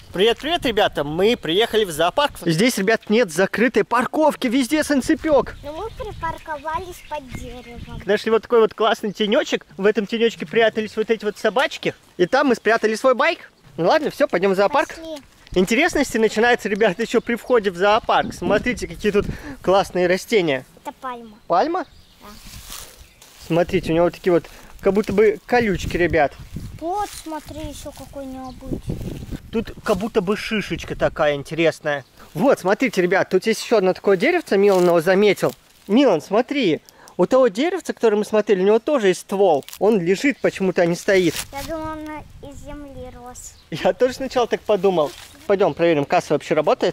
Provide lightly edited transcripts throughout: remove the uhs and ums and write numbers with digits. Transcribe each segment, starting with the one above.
Привет-привет, ребята! Мы приехали в зоопарк. Здесь, ребят, нет закрытой парковки, везде санцепёк. Но мы припарковались под деревом. Нашли вот такой вот классный тенечек. В этом тенечке прятались вот эти вот собачки. И там мы спрятали свой байк. Ну ладно, все, пойдем в зоопарк. Пошли. Интересности начинается, ребята, еще при входе в зоопарк. Смотрите, какие тут классные растения. Это пальма. Пальма? Да. Смотрите, у него вот такие вот, как будто бы колючки, ребят. Вот, смотри, еще какой необычный. Тут как будто бы шишечка такая интересная. Вот, смотрите, ребят, тут есть еще одно такое деревце, Милан его заметил. Милан, смотри, у того деревца, которое мы смотрели, у него тоже есть ствол. Он лежит, почему-то не стоит. Я думала, он из земли рос. Я тоже сначала так подумал. Пойдем проверим, касса вообще работает.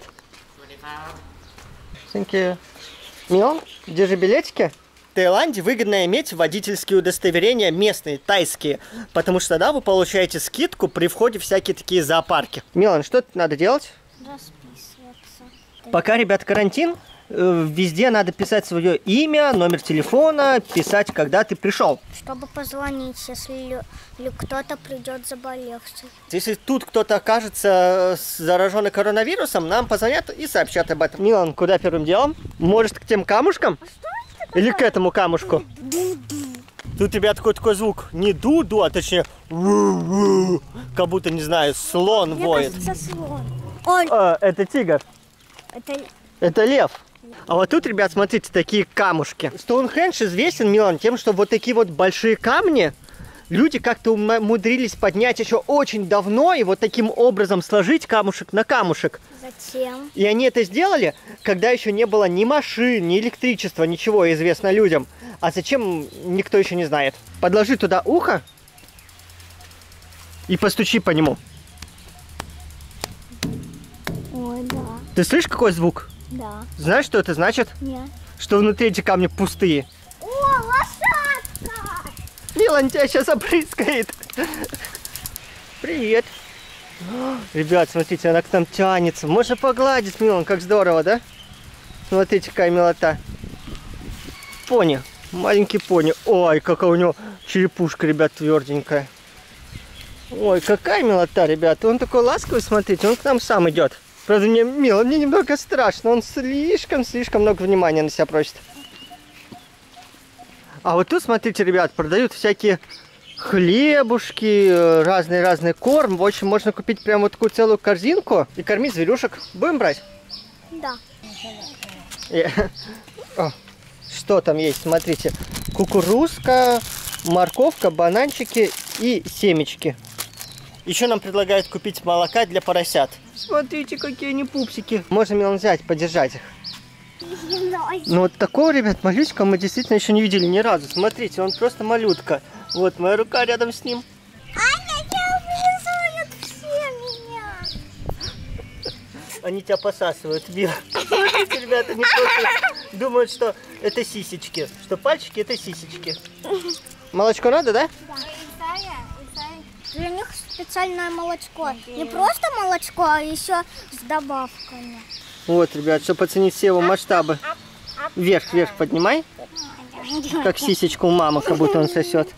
Thank you. Милан, где же билетики? В Таиланде выгодно иметь водительские удостоверения местные, тайские, потому что тогда вы получаете скидку при входе в всякие такие зоопарки. Милан, что тут надо делать? Расписываться. Пока, ребят, карантин, везде надо писать свое имя, номер телефона, писать, когда ты пришел. Чтобы позвонить, если кто-то придет заболевший. Если тут кто-то окажется зараженный коронавирусом, нам позвонят и сообщат об этом. Милан, куда первым делом? Может, к тем камушкам? Или к этому камушку? Тут, ребят, такой звук. Не ду-ду, а точнее ву-ву. Как будто, не знаю, слон воет. Мне кажется, слон. Ой, Это тигр. Это лев. А вот тут, ребят, смотрите, такие камушки. Стоунхендж известен, Милан, тем, что вот такие вот большие камни люди как-то умудрились поднять еще очень давно и вот таким образом сложить камушек на камушек. Зачем? И они это сделали, когда еще не было ни машин, ни электричества, ничего известно людям. А зачем, никто еще не знает. Подложи туда ухо и постучи по нему. Ой, да. Ты слышишь, какой звук? Да. Знаешь, что это значит? Нет. Что внутри эти камни пустые. О, лошадка! Милан тебя сейчас опрыскает. Привет. Ребят, смотрите, она к нам тянется. Можно погладить, Милан, как здорово, да? Смотрите, какая милота. Пони, маленький пони. Ой, какая у него черепушка, ребят, тверденькая. Ой, какая милота, ребят. Он такой ласковый, смотрите, он к нам сам идет. Правда, мне, Милан, мне немного страшно. Он слишком много внимания на себя просит. А вот тут, смотрите, ребят, продают всякие хлебушки, разный корм. В общем, можно купить прям вот такую целую корзинку и кормить зверюшек. Будем брать? Да. О, что там есть? Смотрите. Кукурузка, морковка, бананчики и семечки. Еще нам предлагают купить молока для поросят. Смотрите, какие они пупсики. Можно, Милан, взять, подержать их. Ну вот такого, ребят, малютка мы действительно еще не видели ни разу. Смотрите, он просто малютка. Вот моя рука рядом с ним. Аня, не облизывают все меня. Они тебя посасывают, Мила. Смотрите, ребята, они просто думают, что это сисечки. Что пальчики это сисечки. Молочко надо, да? Да. Для них специальное молочко. Не просто молочко, а еще с добавками. Вот, ребят, чтобы оценить все его масштабы. Вверх поднимай. Как сисечку у мамы, как будто он сосет.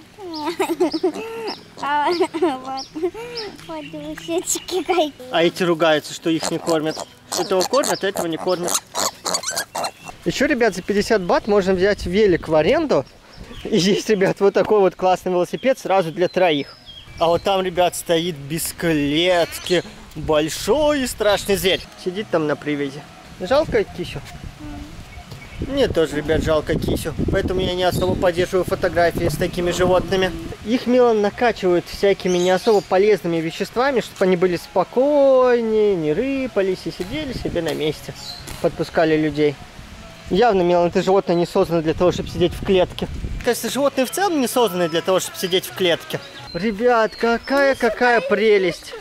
А эти ругаются, что их не кормят. Этого кормят, а этого не кормят. Еще, ребят, за 50 бат можно взять велик в аренду. И есть, ребят, вот такой вот классный велосипед сразу для троих. А вот там, ребят, стоит без клетки большой и страшный зверь. Сидит там на привязи. Жалко Кисю? Мне тоже, ребят, жалко Кисю. Поэтому я не особо поддерживаю фотографии с такими животными. Их, Милан, накачивают всякими не особо полезными веществами, чтобы они были спокойнее, не рыпались и сидели себе на месте. Подпускали людей. Явно, Милан, это животное не создано для того, чтобы сидеть в клетке. Кажется, животные в целом не созданы для того, чтобы сидеть в клетке. Ребят, какая прелесть.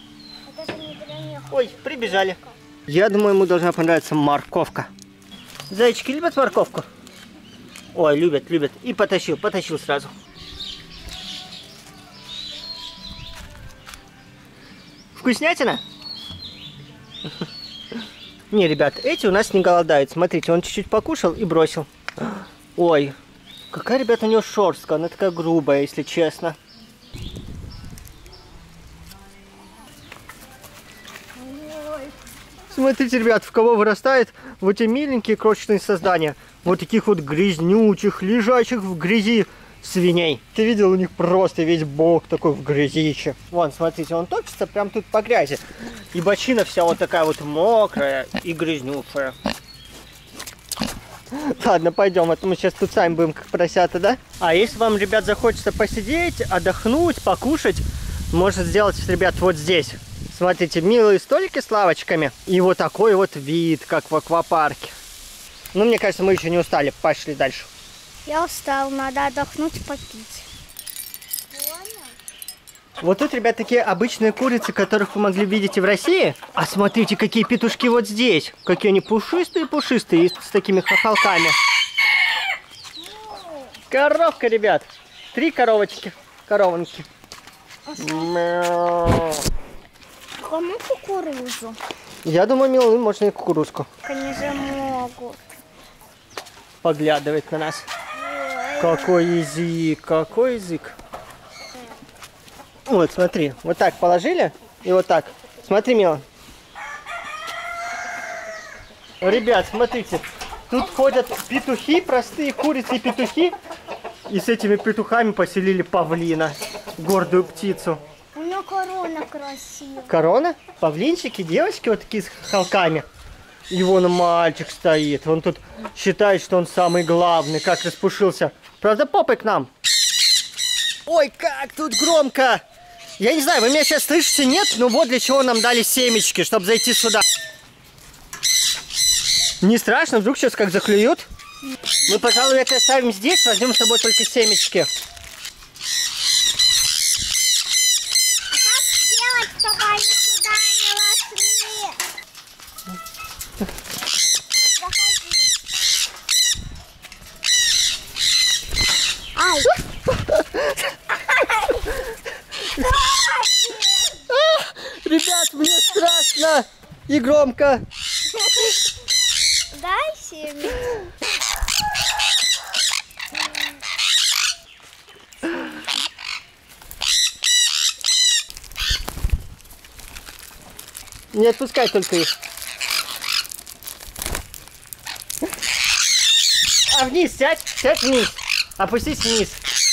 Ой, прибежали. Я думаю, ему должна понравиться морковка. Зайчики любят морковку? Ой, любят. И потащил сразу. Вкуснятина? Не, ребят, эти у нас не голодают. Смотрите, он чуть-чуть покушал и бросил. Ой, какая, ребят, у него шерстка. Она такая грубая, если честно. Смотрите, ребят, в кого вырастает вот эти миленькие крошечные создания. Вот таких вот грязнючих, лежачих в грязи свиней. Ты видел, у них просто весь бок такой в грязище. Вон, смотрите, он топится прям тут по грязи. И бочина вся вот такая вот мокрая и грязнючая. Ладно, пойдем, а то мы сейчас тут сами будем как поросята, да? А если вам, ребят, захочется посидеть, отдохнуть, покушать, можно сделать, ребят, вот здесь. Смотрите, милые столики с лавочками. И вот такой вот вид, как в аквапарке. Ну, мне кажется, мы еще не устали. Пошли дальше. Я устал, надо отдохнуть, попить. Вот тут, ребят, такие обычные курицы, которых вы могли видеть и в России. А смотрите, какие петушки вот здесь. Какие они пушистые-пушистые, и с такими хохолками. Коровка, ребят. 3 коровочки. Коровонки. Мяу. Кому кукурузу? Я думаю, милым можно и кукурузку. Они же могут. Поглядывает на нас. Какой язык, какой язык. Вот, смотри, вот так положили и вот так. Смотри, Мила. Ребят, смотрите, тут ходят петухи, простые курицы и петухи. И с этими петухами поселили павлина, гордую птицу. У него корона красивая. Корона? Павлинчики, девочки вот такие с холками. И вон мальчик стоит. Он тут считает, что он самый главный. Как распушился. Правда, попой к нам. Ой, как тут громко. Я не знаю, вы меня сейчас слышите, нет? Но вот для чего нам дали семечки, чтобы зайти сюда. Не страшно? Вдруг сейчас как заклюют? Мы, пожалуй, это оставим здесь. Возьмем с собой только семечки. Чтобы они сюда не вошли. Заходи. Ай! Ребят, мне страшно и громко. Дай семечки. Не отпускай только их. А вниз сядь, сядь вниз. Опустись вниз.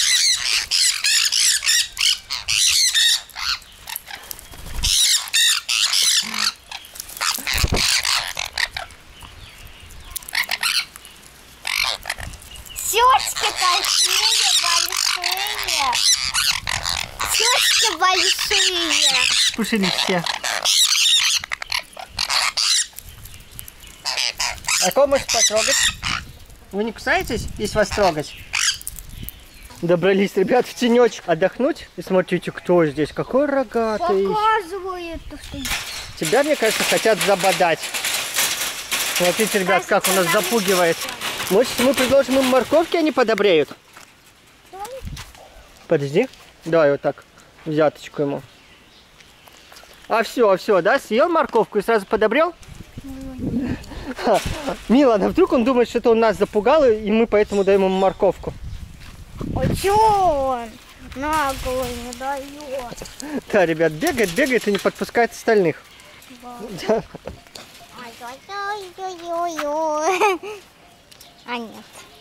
Сёшки такие большие. Сёшки большие. Пушились все. А кого можешь потрогать? Вы не кусаетесь, если вас трогать? Добрались, ребят, в тенечек отдохнуть. И смотрите, кто здесь, какой рогатый. Показывает. Тебя, мне кажется, хотят забодать. Смотрите, ребят, как он нас запугивает. Может, мы предложим им морковки, они подобреют? Подожди. Давай вот так, взяточку ему. А все, да? Съел морковку и сразу подобрел? Милана, вдруг он думает, что это он нас запугал, и мы поэтому даем ему морковку. А чё он? Наглый не дает. Да, ребят, бегает и не подпускает остальных. Да. Ой-ой-ой-ой-ой. А нет.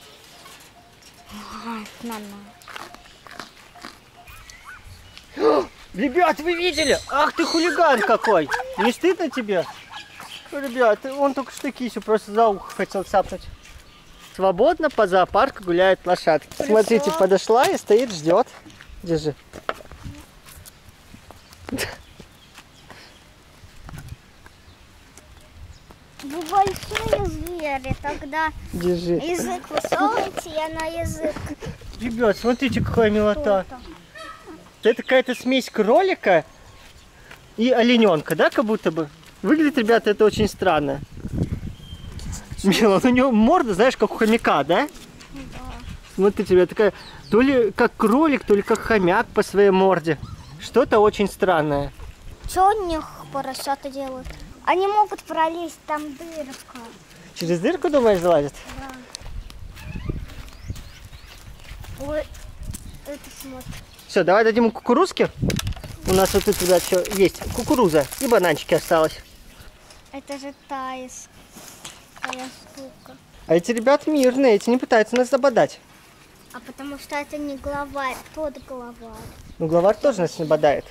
Ребят, вы видели? Ах ты хулиган какой! Не стыдно тебе? Ребят, он только что кисю просто за ухо хотел цапнуть. Свободно по зоопарку гуляют лошадки. Смотрите, подошла и стоит, ждет. Держи. Вы большие звери, тогда Держи. язык высовываете, я на язык. Ребят, смотрите, какая милота. Это какая-то смесь кролика и олененка, да, как будто бы? Выглядит, ребята, это очень странно. Мила, у него морда, знаешь, как у хомяка, да? Да. Смотрите, ребят, такая, то ли как кролик, то ли как хомяк по своей морде. Что-то очень странное. Что у них поросята делают? Они могут пролезть, там дырка. Через дырку, думаешь, залазят? Да. Ой, это смотри. Все, давай дадим ему кукурузки. У нас вот тут, ребят, еще есть кукуруза и бананчики осталось. Это же такая штука. А эти ребята мирные, эти не пытаются нас забодать. А потому что это не главарь, тот главарь. Ну, главарь тоже нас не бодает.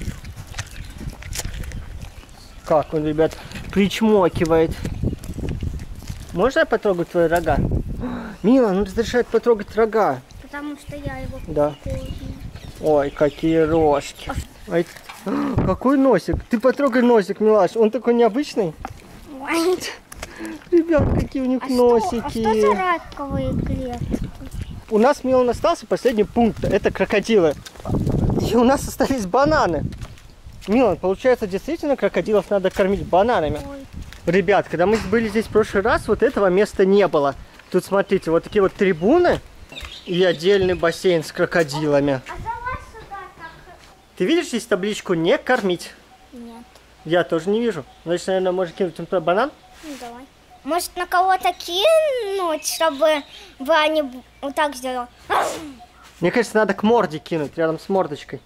Как он, ребят, причмокивает. Можно я потрогать твои рога? Мила, он разрешает потрогать рога. Потому что я его Да. кормлю. Ой, какие рожки. Ой, какой носик. Ты потрогай носик, Милаш. Он такой необычный. Ой. Ребят, какие у них А носики. что за раковые клетки? У нас, Милан, остался последний пункт. Это крокодилы. И у нас остались бананы. Милан, получается, действительно крокодилов надо кормить бананами. Ой. Ребят, когда мы были здесь в прошлый раз, вот этого места не было. Тут, смотрите, вот такие вот трибуны и отдельный бассейн с крокодилами. А залазь сюда так. Ты видишь здесь табличку «Не кормить»? Нет. Я тоже не вижу. Значит, наверное, можно кинуть им туда банан? Ну, давай. Может, на кого-то кинуть, чтобы они вот так сделали? Мне кажется, надо к морде кинуть, рядом с мордочкой.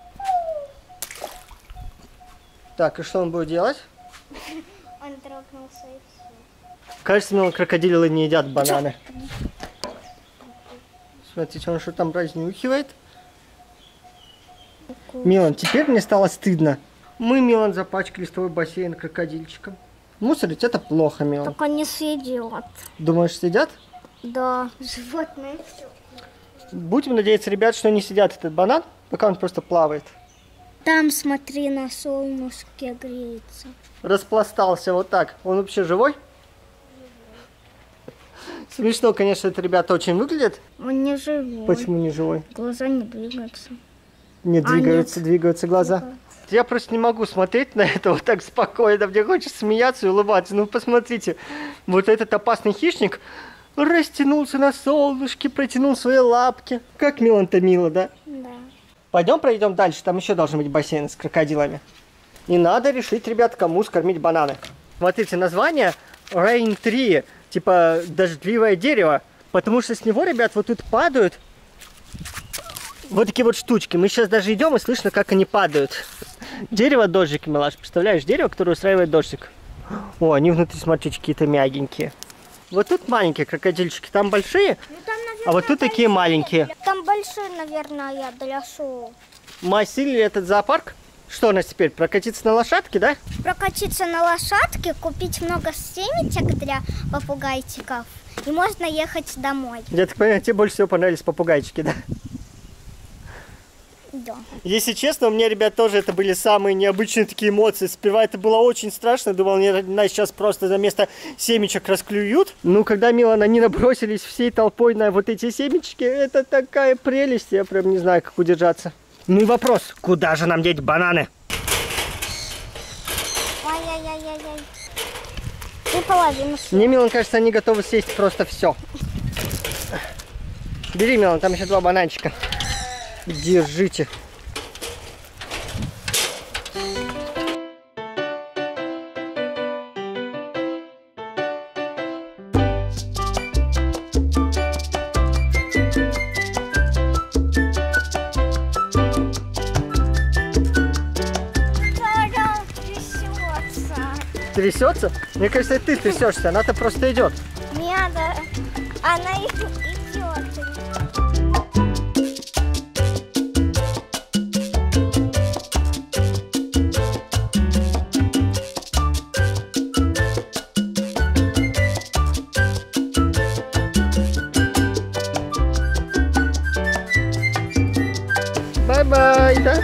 Так, и что он будет делать? Он трогнулся и все. Кажется, мне крокодилы не едят бананы. Смотрите, он что там разнюхивает. Милан, теперь мне стало стыдно. Мы, Милан, запачкали с тобой бассейн крокодильчиком. Мусорить это плохо, Милан. Только не съедет. Думаешь, сидят? Да, животные все. Будем надеяться, ребят, что не сидят этот банан, пока он просто плавает. Там, смотри, на солнышке греется. Распластался вот так. Он вообще живой? Смешно, конечно, это, ребята, очень выглядит. Он не живой. Почему не живой? Глаза не двигаются. Не двигаются, двигаются глаза. Двигаются. Я просто не могу смотреть на это вот так спокойно. Мне хочется смеяться и улыбаться. Ну, посмотрите, вот этот опасный хищник растянулся на солнышке, протянул свои лапки. Как Милан-то мило, да? Да. Пойдем пройдем дальше. Там еще должны быть бассейны с крокодилами. И надо решить, ребят, кому скормить бананы. Смотрите, название Rain Tree, типа дождливое дерево. Потому что с него, ребят, вот тут падают вот такие вот штучки. Мы сейчас даже идем и слышно, как они падают. Дерево-дождик, Милаш. Представляешь, дерево, которое устраивает дождик. О, они внутри, смотрите, какие-то мягенькие. Вот тут маленькие крокодильчики, там большие, Ну, там, наверное, а вот тут такие маленькие. Там большие, наверное, для шоу. Мы осилили этот зоопарк. Что у нас теперь, прокатиться на лошадке, да? Прокатиться на лошадке, купить много семечек для попугайчиков. И можно ехать домой. Я так понимаю, тебе больше всего понравились попугайчики, да? Да. Если честно, у меня, ребят, тоже это были самые необычные такие эмоции. Сперва это было очень страшно. Думал, нас сейчас просто за место семечек расклюют. Ну, когда, Милан, они набросились всей толпой на вот эти семечки, это такая прелесть. Я прям не знаю, как удержаться. Ну и вопрос, куда же нам деть бананы? Ай-яй-яй-яй-яй. И половину. Мне, Милан, кажется, они готовы съесть просто все. Бери, Милан, там еще 2 бананчика. Держите. Трясется? Мне кажется, это ты трясешься, она-то просто идет. Не надо. Она идет. Бай-бай, да?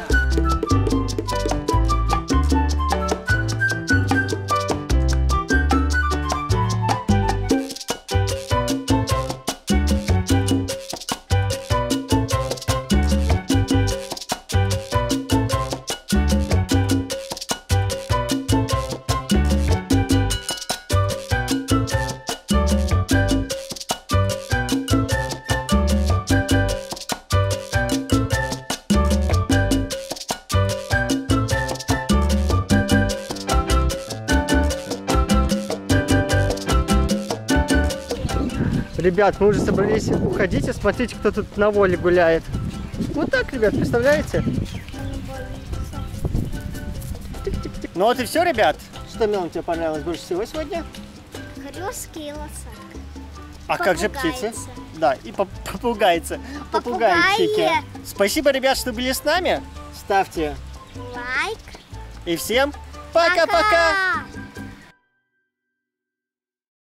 Ребят, мы уже собрались уходить, и смотрите, кто тут на воле гуляет. Вот так, ребят, представляете? Ну вот и все, ребят. Что, Милана, тебе понравилось больше всего сегодня? Хрюшки и лосатка. А как же птицы? Попугайцы. Да, и попугайцы. Попугайчики. Попугаи. Спасибо, ребят, что были с нами. Ставьте Лайк. и всем пока-пока! Пока!